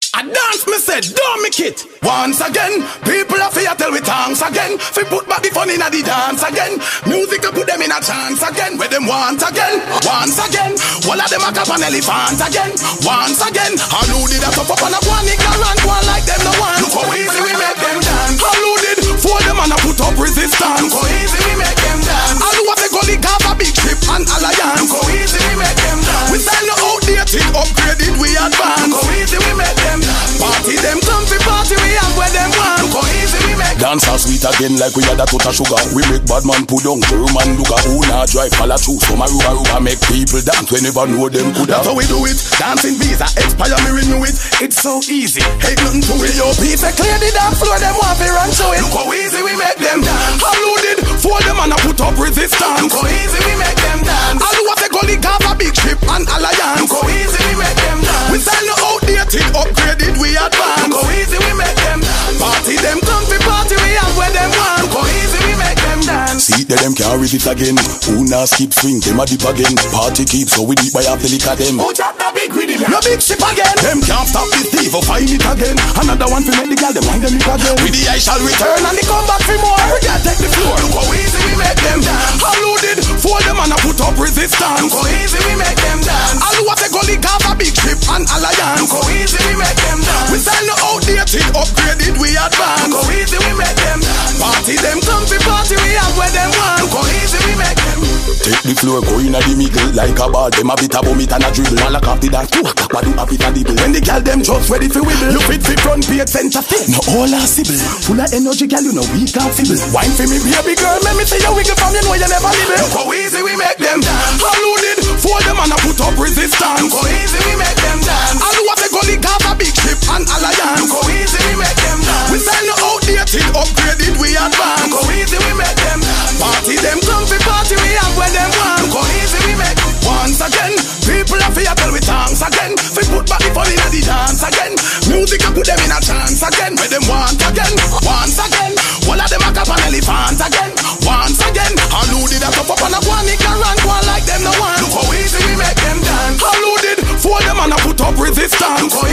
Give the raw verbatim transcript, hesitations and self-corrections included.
I dance, me said, don't make it. Once again, people are fear tell we thanks again. Fi put back the fun in a the dance again. Music to put them in a chance again. Where them want again, once again. All of them a cap an elephant again. Once again, how did that up up on a one ignorant one like them no one. Look how easy we make them dance. How did for them and a put up resistance. Look how easy we make them dance. All what they call it have a big trip and alliance. Look how easy we make them dance. We sell no outdated, upgraded, we advance. Look how easy we make them dance. Party them comfy party, we have where them want. Look how easy we make. Dance are sweet again like we had a touch of sugar. We make bad man put down, the woman look at who now drive follow through. Some a ruba ruba make people dance we never know them could have. That's how we do it, dancing visa, expire me renew it. It's so easy, hate nothing to it. Yo people clear the dance floor, them want to run to it. Look how easy we make them dance. How loaded, for them and I put up resistance. Look how easy we make them dance. All what they call it have a big trip and alliance. Look how easy we make them dance. We sell no outdated, upgraded, we advance. Look how easy we make them dance. Party them comfy party, we have where them want. Look how easy we make them dance. See that them can't read it again. Who now skip swing, them a dip again. Party keep so we deep by half the liquor them. Who chop the big rhythm? No big ship again. Them can't stop this thief or find it again. Another one to make the girl them wind them it again. With the I shall return and they come back for more. We gotta take the floor. Look how easy we make them dance. How loaded for them and I put up resistance. Look how easy we make them dance. All what they call it have a big trip and alliance. Look how easy we make them dance. We sell no outdated, upgraded, we advance. Look how easy we make them dance. Party them comfy party, we have where them want. Look how easy we make them. Take the floor, go in a the middle like a ball. Them a bit a vomit and a dribble. All a copy that too. A cap a do a bit a dibble. When the girl them just ready for wibble. You fit fi front page center thing. No all a sibble. Full of energy, girl, you know we can't fibble. Wine for me, baby girl, let me see you wiggle from you know you never live it. Look how easy we make them dance. How loaded for them and I put up resistance. Look how easy we make them dance. All what they call it have a big trip and alliance. Look how easy we make them dance. We sell no outdated, upgraded, we advance. Look how easy we make them dance. Party them comfy party, we have where them want. Look how easy we make. Once again, people are fear tell we thanks again. We put back the fun in the dance again. Music and put them in a chance again. Where them want again, once again. All of them a cap an elephant again. Once again, how loaded that up up on a one ignorant one like them no one. Look how easy we make them dance. How loaded for them and I put up resistance. Look how